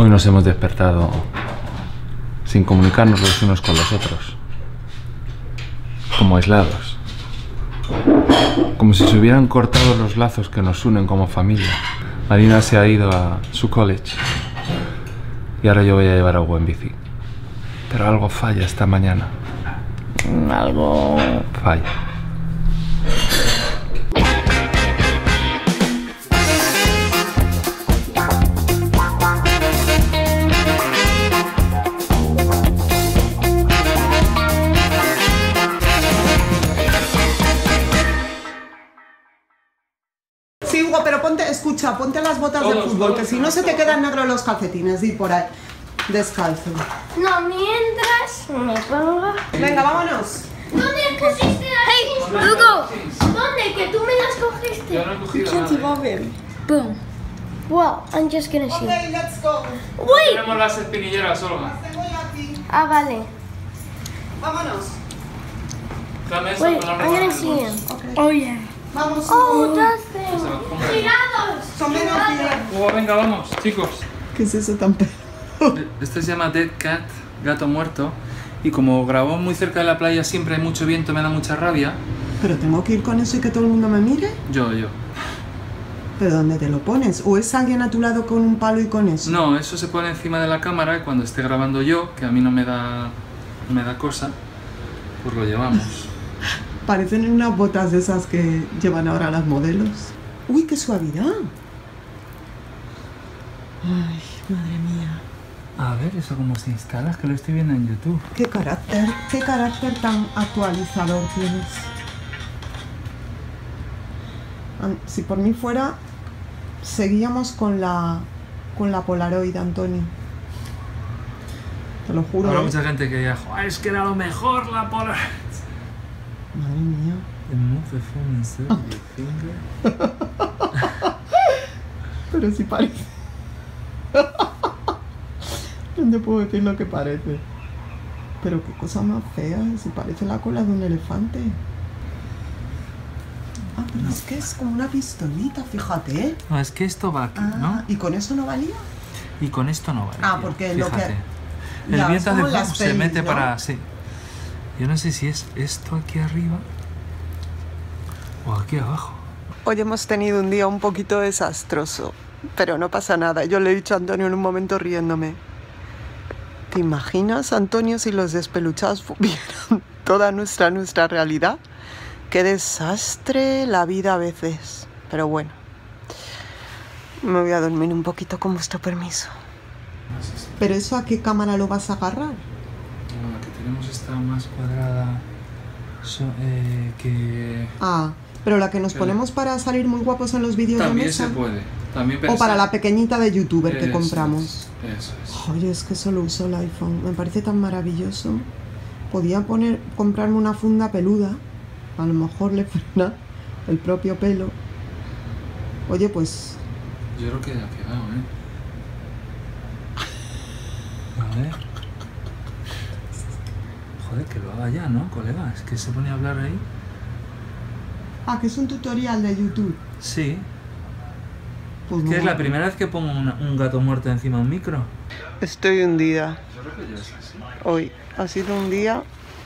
Hoy nos hemos despertado sin comunicarnos los unos con los otros, como aislados, como si se hubieran cortado los lazos que nos unen como familia. Marina se ha ido a su college y ahora yo voy a llevar a Hugo en bici. Pero algo falla esta mañana. Algo falla. Sí, Hugo, pero ponte las botas de fútbol, que si no se te quedan negros los calcetines, y por ahí, descalzo. No, mientras me pongo... Venga, vámonos. ¿Dónde pusiste las... Hey, Hugo. ¿Dónde? Que tú me las cogiste. Yo no he cogido nada. Boom. Well, I'm just gonna see. Ok, let's go. Wait. Tenemos las espinilleras solo. Las tengo yo aquí. Ah, vale. Vámonos. Wait, I'm gonna see him. Okay. Oh, yeah. Vamos. Oh, that thing. Girados. Son menos Oh, venga, vamos, chicos. ¿Qué es eso tan pedo? Este se llama Dead Cat, gato muerto. Y como grabó muy cerca de la playa, siempre hay mucho viento, me da mucha rabia. ¿Pero tengo que ir con eso y que todo el mundo me mire? Yo. ¿Pero dónde te lo pones? ¿O es alguien a tu lado con un palo y con eso? No, eso se pone encima de la cámara y cuando esté grabando yo, que a mí no me da cosa, pues lo llevamos. Parecen unas botas de esas que llevan ahora las modelos. ¡Uy, qué suavidad! Ay, madre mía. A ver, eso como se instala, es que lo estoy viendo en YouTube. Qué carácter tan actualizador tienes. Si por mí fuera, seguíamos con la Polaroid, Antonio. Te lo juro. Habrá mucha gente que diga, joder, es que era lo mejor la Polaroid. Madre mía. Pero si parece. No te puedo decir lo que parece. Pero qué cosa más fea, si parece la cola de un elefante. Ah, pero no. Es que es como una pistolita, fíjate, ¿eh? No, es que esto va aquí, ¿no? ¿Y con eso no valía? Y con esto no vale. Ah, tío, porque fíjate. lo que... El Ya, viento es como de las se pelis, mete ¿no? para... Sí. Yo no sé si es esto aquí arriba o aquí abajo. Hoy hemos tenido un día un poquito desastroso, pero no pasa nada. Yo le he dicho a Antonio en un momento riéndome. ¿Te imaginas, Antonio, si los despeluchados vieran toda nuestra realidad? Qué desastre la vida a veces. Pero bueno, me voy a dormir un poquito con vuestro permiso. ¿Pero eso a qué cámara lo vas a agarrar? La que tenemos está más cuadrada que... Ah, pero la que nos ponemos para salir muy guapos en los vídeos de mesa. También se puede. También O para la pequeñita de youtuber que Eso compramos. Eso es. Oye, es que solo uso el iPhone. Me parece tan maravilloso. Podía comprarme una funda peluda. A lo mejor le frena el propio pelo. Oye, pues... Yo creo que ha quedado, ¿eh? A ver. Joder, que lo haga ya, ¿no, colega? Es que se pone a hablar ahí. Ah, que es un tutorial de YouTube. Sí. Pues Que no. es la primera vez que pongo un gato muerto encima de un micro. Estoy hundida. Yo creo que ya es así. Hoy ha sido un día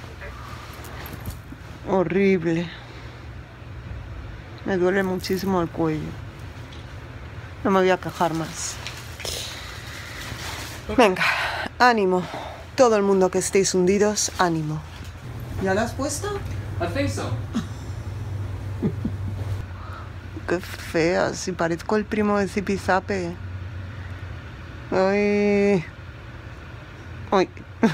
horrible. Me duele muchísimo el cuello. No me voy a quejar más. Venga, ánimo. Todo el mundo que estéis hundidos, ánimo. ¿Ya lo has puesto? I think so. Qué fea, si parezco el primo de Zipizape. Ay. Ay.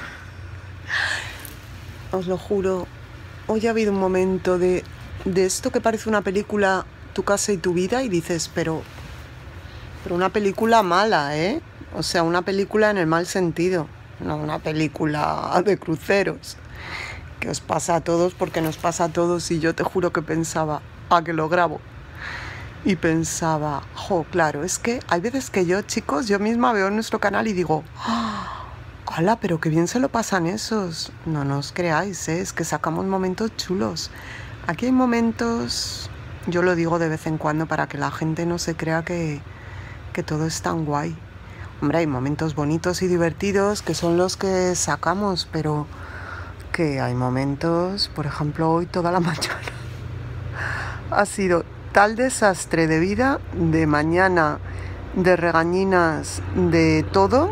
Os lo juro, hoy ha habido un momento de esto que parece una película, Tu casa y tu vida, y dices, pero una película mala, ¿eh? O sea, una película en el mal sentido, no una película de cruceros, que os pasa a todos porque nos pasa a todos, y yo te juro que pensaba, que lo grabo. Y pensaba, claro, es que hay veces que yo, chicos, yo misma veo en nuestro canal y digo, ¡hala, pero qué bien se lo pasan esos! No os creáis, es que sacamos momentos chulos. Aquí hay momentos, yo lo digo de vez en cuando para que la gente no se crea que todo es tan guay. Hombre, hay momentos bonitos y divertidos que son los que sacamos, pero que hay momentos, por ejemplo, hoy toda la mañana ha sido tal desastre de vida, de mañana, de regañinas, de todo.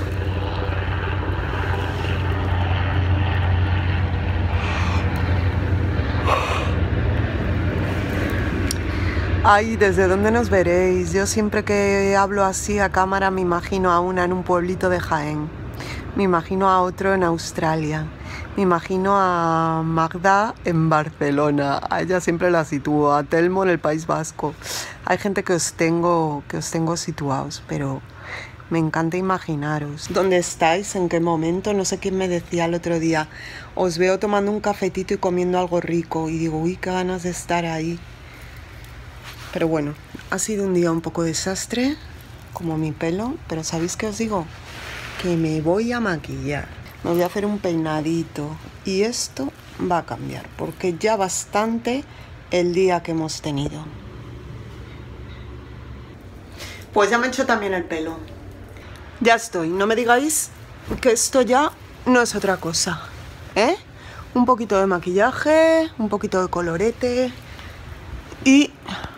Ay, ¿desde dónde nos veréis? Yo siempre que hablo así a cámara me imagino a una en un pueblito de Jaén, me imagino a otro en Australia, me imagino a Magda en Barcelona, a ella siempre la sitúo, a Telmo en el País Vasco. Hay gente que os tengo situados, pero me encanta imaginaros. ¿Dónde estáis? ¿En qué momento? No sé quién me decía el otro día, os veo tomando un cafetito y comiendo algo rico, y digo, uy, qué ganas de estar ahí. Pero bueno, ha sido un día un poco desastre, como mi pelo, pero ¿sabéis qué os digo? Que me voy a maquillar, me voy a hacer un peinadito y esto va a cambiar, porque ya bastante el día que hemos tenido. Pues ya me he hecho también el pelo. Ya estoy, no me digáis que esto ya no es otra cosa, ¿eh? Un poquito de maquillaje, un poquito de colorete y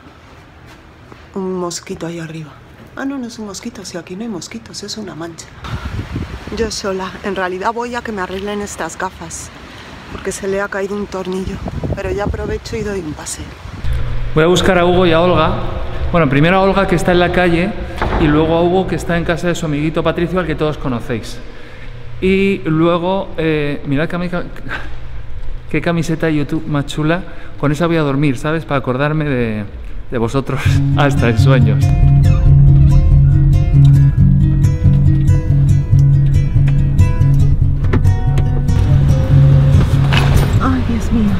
un mosquito ahí arriba. Ah, no, no es un mosquito, si aquí no hay mosquitos, es una mancha. Yo sola, en realidad voy a que me arreglen estas gafas, porque se le ha caído un tornillo, pero ya aprovecho y doy un paseo. Voy a buscar a Hugo y a Olga. Bueno, primero a Olga, que está en la calle, y luego a Hugo, que está en casa de su amiguito Patricio, al que todos conocéis. Y luego, mirad qué camiseta de YouTube más chula. Con esa voy a dormir, ¿sabes? Para acordarme de vosotros hasta en sueños. Ay, Dios mío.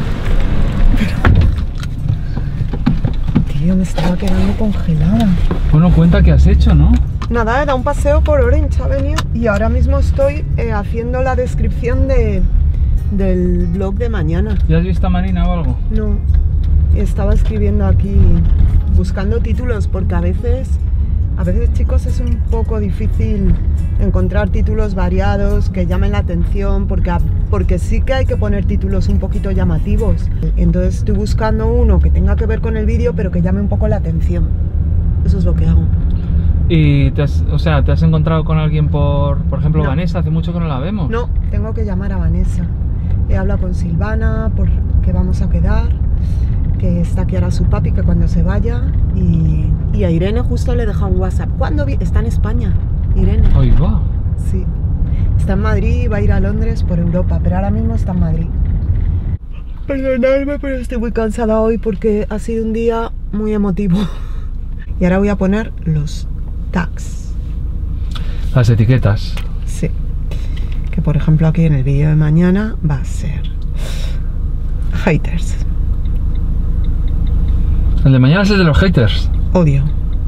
Tío, me estaba quedando congelada. Bueno, cuenta qué has hecho, ¿no? Nada, he dado un paseo por Orange Avenue y ahora mismo estoy haciendo la descripción del blog de mañana. ¿Ya has visto a Marina o algo? No, estaba escribiendo aquí, buscando títulos, porque a veces, chicos, es un poco difícil encontrar títulos variados que llamen la atención, porque sí que hay que poner títulos un poquito llamativos. Entonces estoy buscando uno que tenga que ver con el vídeo, pero que llame un poco la atención. Eso es lo que hago. ¿Y te has encontrado con alguien por ejemplo, No. Vanessa? Hace mucho que no la vemos. No, tengo que llamar a Vanessa. He hablado con Silvana porque vamos a quedar, que está aquí ahora su papi, que cuando se vaya, y a Irene justo le he dejado un WhatsApp. ¿Cuándo está en España, Irene? Ahí va. Sí. Está en Madrid, va a ir a Londres por Europa, pero ahora mismo está en Madrid. Perdonadme, pero estoy muy cansada hoy porque ha sido un día muy emotivo. Y ahora voy a poner los tags. Las etiquetas. Sí. Que por ejemplo aquí en el vídeo de mañana va a ser haters. El de mañana es el de los haters. Odio.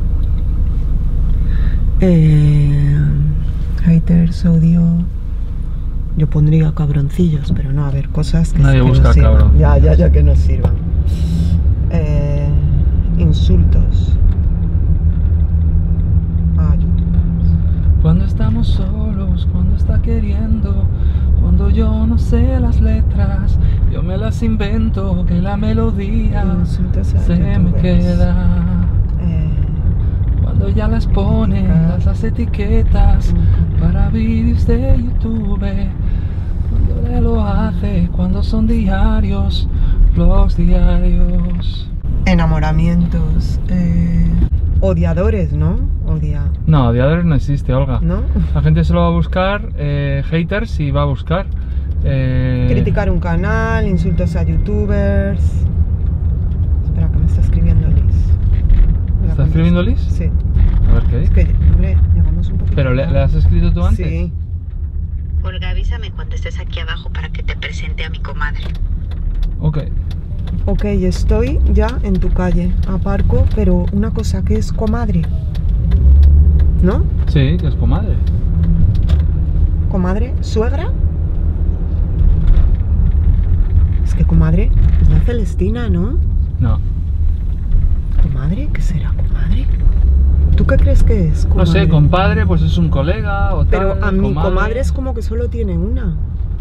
Haters, odio. Yo pondría cabroncillos, pero no, a ver, cosas que, Nadie que busca nos sirvan. cabrón. Ya que nos sirvan. Insultos. Cuando estamos solos, cuando está queriendo, cuando yo no sé las letras, yo me las invento, que la melodía Insultos a se me youtubers. queda. Cuando ya las pone, las etiquetas para vídeos de YouTube. Cuando él lo hace, cuando son diarios, vlogs diarios. Enamoramientos. Odiadores, ¿no? No, odiadores no existe, Olga. ¿No? La gente solo va a buscar haters y va a buscar Criticar un canal, insultos a youtubers. Espera, que me está escribiendo Liz. ¿Está escribiendo Liz? Sí. A ver qué Es dice. que, hombre, llegamos un poquito. ¿Pero le has escrito tú antes? Sí. Olga, avísame cuando estés aquí abajo para que te presente a mi comadre. Ok. Ok, estoy ya en tu calle. Aparco, pero una cosa, ¿qué es comadre? ¿No? Sí, que es comadre. ¿Comadre? ¿Suegra? Es que comadre es la Celestina, ¿no? No. ¿Comadre? ¿Qué será comadre? ¿Tú qué crees que es? No sé, comadre? compadre, pues es un colega o tal. Pero a mi comadre. comadre es como que solo tiene una.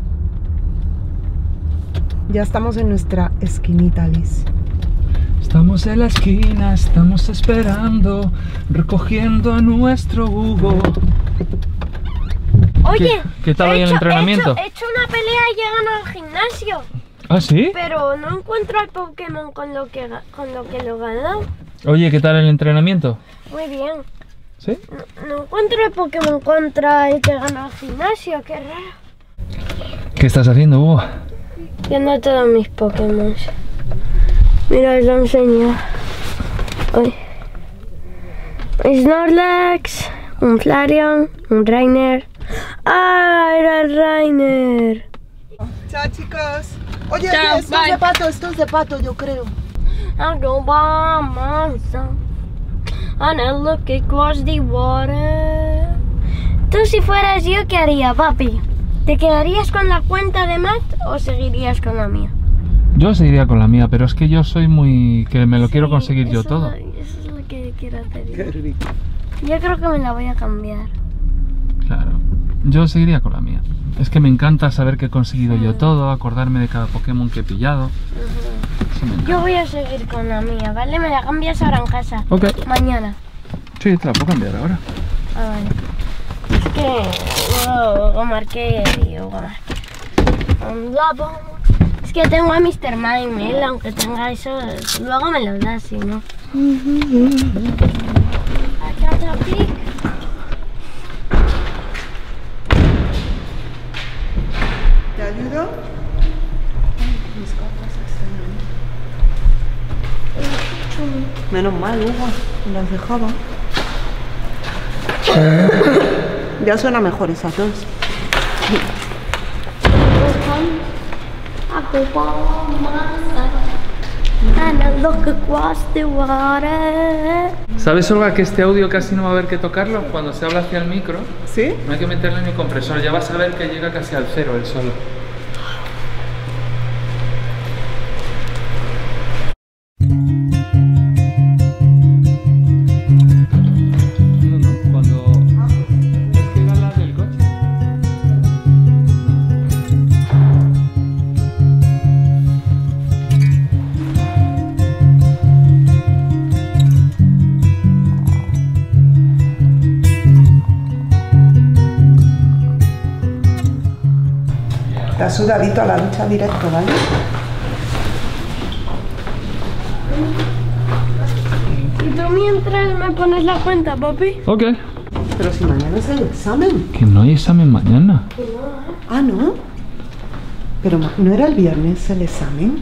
Ya estamos en nuestra esquinita, Liz. Estamos en la esquina, estamos esperando, recogiendo a nuestro Hugo. Oye, ¿Qué tal hoy el entrenamiento? He hecho una pelea y he ganado al gimnasio. ¿Ah, sí? Pero no encuentro al Pokémon con lo que lo he ganado. Oye, ¿qué tal el entrenamiento? Muy bien. ¿Sí? No encuentro el Pokémon contra el que ganó al gimnasio, qué raro. ¿Qué estás haciendo, Hugo? Viendo todos mis Pokémon. Mira, os lo enseño. Uy. Un Snorlax, un Flareon, un Rainer. ¡Ah, era el Rainer! Chao, chicos. Oye, Chao, esto es de pato, yo creo. I go by myself and I look across the water. Tú si fueras yo, ¿qué haría, papi? ¿Te quedarías con la cuenta de Matt o seguirías con la mía? Yo seguiría con la mía, pero es que yo soy muy... que me lo quiero conseguir yo todo. Eso es lo que quiero hacer yo. Qué rico. Yo creo que me la voy a cambiar. Claro. Yo seguiría con la mía. Es que me encanta saber que he conseguido yo todo, acordarme de cada Pokémon que he pillado. Eso me encanta. Yo voy a seguir con la mía, ¿vale? Me la cambias ahora en casa. Ok. Mañana. Sí, te la puedo cambiar ahora. Ah, vale. Es que Hugo marqué y Hugo marqué. Un lobo. Es que tengo a Mr. Mime, él, aunque tenga eso, luego me lo da, si no. ¿Te ayudo? Mis gafas están ahí. Menos mal, Hugo, las dejaba. Ya suena mejor esas dos. ¿Sabes, Olga, que este audio casi no va a haber que tocarlo? Cuando se habla hacia el micro, ¿Sí? no hay que meterle ni compresor, ya vas a ver que llega casi al cero el solo. Cuando es que era la del coche. Te has sudadito a la ducha directo, ¿vale? ¿Y tú mientras me pones la cuenta, papi? Ok. Pero si mañana es el examen. Que no hay examen mañana. Ah, ¿no? Pero ¿no era el viernes el examen?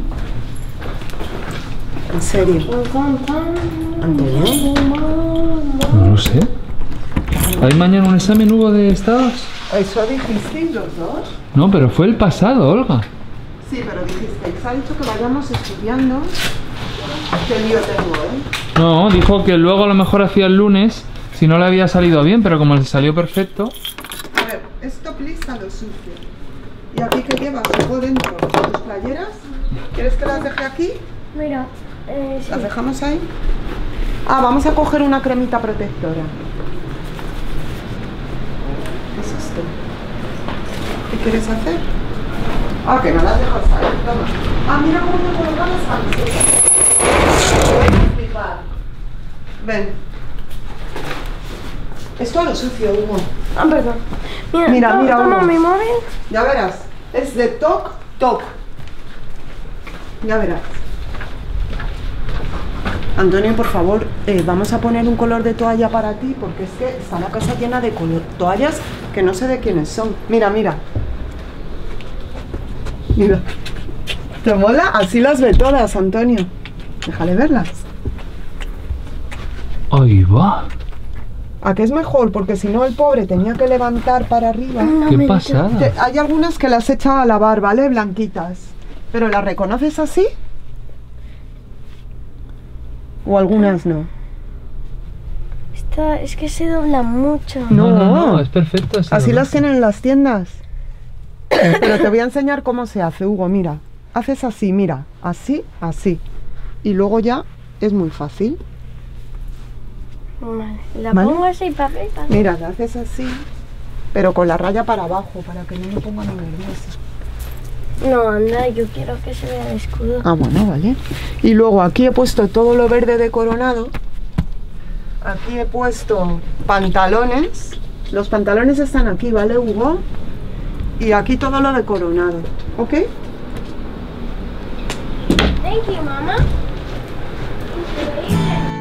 ¿En serio? Antonio. No lo sé. ¿Hay mañana un examen, Hugo, de estados? ¿Eso dijisteis los dos? No, pero fue el pasado, Olga. Sí, pero dijisteis, ha dicho que vayamos estudiando. Qué lío tengo, ¿eh? No, dijo que luego a lo mejor hacía el lunes si no le había salido bien, pero como le salió perfecto. A ver, esto plisa lo sucio. ¿Y aquí qué llevas? ¿Algo dentro? ¿Tus playeras? ¿Quieres que las deje aquí? Mira, sí. ¿Las dejamos ahí? Ah, vamos a coger una cremita protectora. ¿Qué es esto? ¿Qué quieres hacer? Ah, que no las dejas ahí, toma. Ah, mira cómo me colocan las camisetas. Voy a flipar. Ven. Esto a lo sucio, Hugo. Ah, perdón. Mira, mira, toma Hugo. mi móvil. Ya verás. Es de Toc Toc. Ya verás. Antonio, por favor, vamos a poner un color de toalla para ti, porque es que está la casa llena de toallas que no sé de quiénes son. Mira, mira. Mira. ¿Te mola? Así las ve todas, Antonio. Déjale verlas. Ahí va. ¿A qué es mejor? Porque si no el pobre tenía que levantar para arriba. Qué pasada. Hay algunas que las he echado a lavar, ¿vale? Blanquitas. ¿Pero las reconoces así? ¿O algunas no? Esta, es que se dobla mucho. No. Es perfecto. ese Así doblaje. las tienen en las tiendas. Pero te voy a enseñar cómo se hace, Hugo, mira. Haces así, mira. Así, así. Y luego ya es muy fácil. Vale, la ¿Vale? pongo así, papi. Mira, la haces así, pero con la raya para abajo, para que no me ponga ni nerviosa. No, anda, yo quiero que se vea el escudo. Ah, bueno, vale. Y luego aquí he puesto todo lo verde de Coronado. Aquí he puesto pantalones. Los pantalones están aquí, ¿vale, Hugo? Y aquí todo lo de Coronado, ¿ok? Thank you, mamá. Increíble.